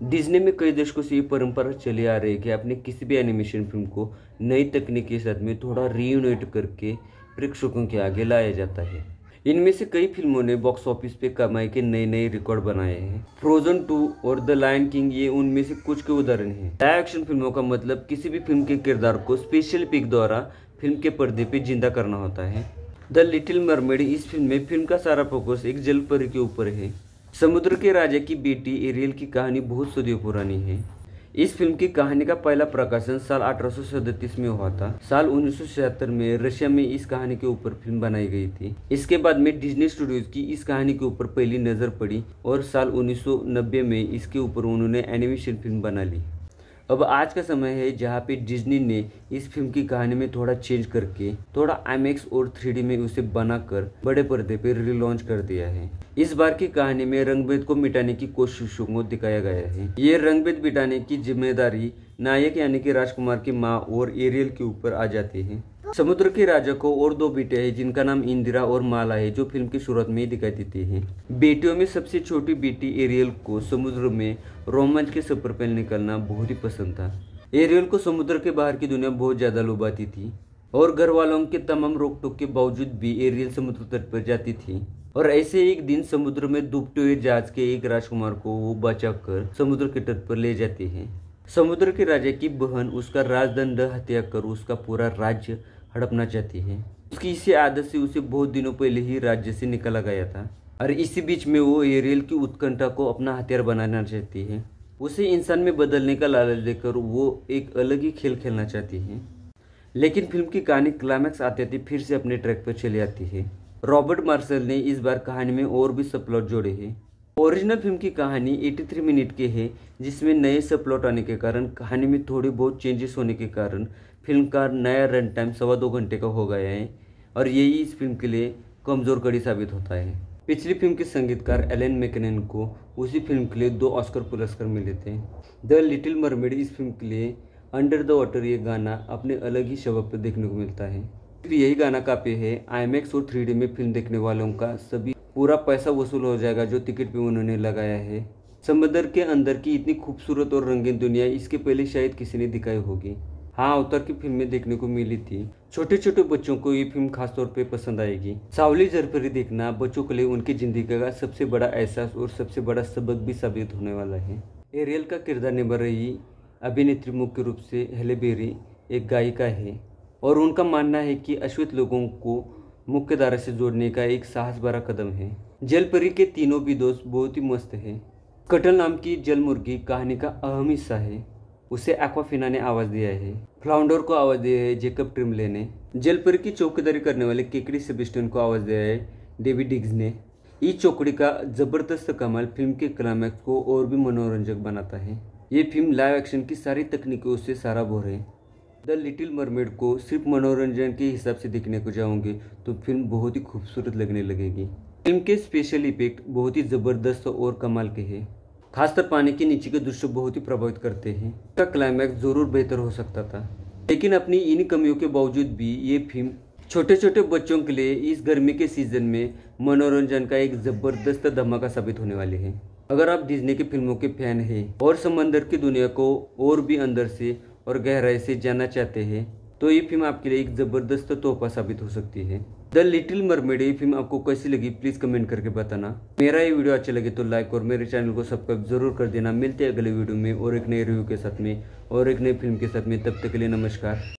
Disney में कई दशकों से ये परंपरा चली आ रही है कि अपने किसी भी एनिमेशन फिल्म को नई तकनीक के साथ में थोड़ा रीयूनाइट करके प्रेक्षकों के आगे लाया जाता है। इनमें से कई फिल्मों ने बॉक्स ऑफिस पे कमाई के नए नए रिकॉर्ड बनाए हैं। फ्रोजन 2 और द लायन किंग ये उनमें से कुछ के उदाहरण हैं। लाइव एक्शन फिल्मों का मतलब किसी भी फिल्म के किरदार को स्पेशल इफेक्ट द्वारा फिल्म के पर्दे पे जिंदा करना होता है। द लिटिल मरमेड इस फिल्म में फिल्म का सारा फोकस एक जल परी के ऊपर है। समुद्र के राजा की बेटी एरियल की कहानी बहुत सदियों पुरानी है। इस फिल्म की कहानी का पहला प्रकाशन साल 1837 में हुआ था। साल 1976 में रशिया में इस कहानी के ऊपर फिल्म बनाई गई थी। इसके बाद में डिज्नी स्टूडियोज की इस कहानी के ऊपर पहली नज़र पड़ी और साल 1990 में इसके ऊपर उन्होंने एनिमेशन फिल्म बना ली। अब आज का समय है जहाँ पे डिज्नी ने इस फिल्म की कहानी में थोड़ा चेंज करके थोड़ा IMAX और 3D में उसे बनाकर बड़े पर्दे पे रीलॉन्च कर दिया है। इस बार की कहानी में रंगभेद को मिटाने की कोशिशों को दिखाया गया है। ये रंगभेद मिटाने की जिम्मेदारी नायक यानी कि राजकुमार की माँ और एरियल के ऊपर आ जाती है। समुद्र के राजा को और दो बेटे हैं जिनका नाम इंदिरा और माला है, जो फिल्म की शुरुआत में ही दिखाई देती है। बेटियों में सबसे छोटी बेटी एरियल को समुद्र में रोमांच के सफर पर निकलना बहुत ही पसंद था। एरियल को समुद्र के बाहर की दुनिया बहुत ज्यादा लुभाती थी और घर वालों के तमाम रोक टोक के बावजूद भी एरियल समुद्र तट पर जाती थी। और ऐसे एक दिन समुद्र में डूबते हुए जहाज के एक राजकुमार को वो बचाकर समुद्र के तट पर ले जाती है। समुद्र के राजा की बहन उसका राजदंड हत्या कर उसका पूरा राज्य हड़पना चाहती है। उसकी इसी आदत से उसे बहुत दिनों पहले ही राज्य से निकाला गया था और इसी बीच में वो एरियल की उत्कंठा को अपना हथियार बनाना चाहती है। उसे इंसान में बदलने का लालच देकर वो एक अलग ही खेल खेलना चाहती है। लेकिन फिल्म की कहानी क्लाइमैक्स आते ही फिर से अपने ट्रैक पर चली आती है। रॉबर्ट मार्शल ने इस बार कहानी में और भी सबप्लॉट जोड़े हैं। ओरिजिनल फिल्म की कहानी 83 मिनट की है, जिसमें नए सबप्लॉट आने के कारण कहानी में थोड़ी बहुत चेंजेस होने के कारण फिल्म का नया रन टाइम 2.25 घंटे का हो गया है और यही इस फिल्म के लिए कमज़ोर कड़ी साबित होता है। पिछली फिल्म के संगीतकार एलन मैकनेन को उसी फिल्म के लिए 2 ऑस्कर पुरस्कार मिले थे। द लिटिल मरमेड इस फिल्म के लिए अंडर द वाटर ये गाना अपने अलग ही शब्द पर देखने को मिलता है। यही गाना काफी है IMAX और 3D में फिल्म देखने वालों का सभी पूरा पैसा वसूल हो जाएगा जो टिकट पे उन्होंने लगाया है। समंदर के अंदर की इतनी खूबसूरत और रंगीन दुनिया इसके पहले शायद किसी ने दिखाई होगी। हाँ, अवतार की फिल्में देखने को मिली थी। छोटे छोटे बच्चों को ये फिल्म खासतौर पे पसंद आएगी। सावली जरपरी देखना बच्चों के लिए उनकी जिंदगी का सबसे बड़ा एहसास और सबसे बड़ा सबक भी साबित होने वाला है। एरियल का किरदार निभा रही अभिनेत्री मुख्य रूप से हेले बेरी एक गायिका है और उनका मानना है कि अश्वेत लोगों को मुख्य धारा से जोड़ने का एक साहस भरा कदम है। जलपरी के तीनों भी दोस्त बहुत ही मस्त है। कटल नाम की जल मुर्गी कहानी का अहम हिस्सा है। उसे एक्वाफिना ने आवाज दिया है। फ्लाउंडर को आवाज दिया है जेकब ट्रिमले ने। जलपरी की चौकीदारी करने वाले केकड़ी सेबेस्टियन को आवाज दिया है डेविड डिग्स ने। इस चौकड़ी का जबरदस्त कमाल फिल्म के क्लाइमैक्स को और भी मनोरंजक बनाता है। ये फिल्म लाइव एक्शन की सारी तकनीकों से सारा भोर है। द लिटिल मरमेड को सिर्फ मनोरंजन के हिसाब से देखने को जाओगे तो फिल्म बहुत ही खूबसूरत लगने लगेगी। फिल्म के स्पेशल इफेक्ट बहुत ही ज़बरदस्त और कमाल के हैं। खासकर पानी के नीचे के दृश्य बहुत ही प्रभावित करते हैं। इसका क्लाइमैक्स जरूर बेहतर हो सकता था, लेकिन अपनी इन कमियों के बावजूद भी ये फिल्म छोटे छोटे बच्चों के लिए इस गर्मी के सीजन में मनोरंजन का एक ज़बरदस्त धमाका साबित होने वाली है। अगर आप डिज्नी की फिल्मों के फैन हैं और समंदर की दुनिया को और भी अंदर से और गहराई से जानना चाहते हैं तो ये फिल्म आपके लिए एक ज़बरदस्त तोहफा साबित हो सकती है। द लिटिल मरमेड ये फिल्म आपको कैसी लगी प्लीज़ कमेंट करके बताना। मेरा ये वीडियो अच्छा लगे तो लाइक और मेरे चैनल को सब्सक्राइब जरूर कर देना। मिलते हैं अगले वीडियो में और एक नए रिव्यू के साथ में और एक नई फिल्म के साथ में। तब तक के लिए नमस्कार।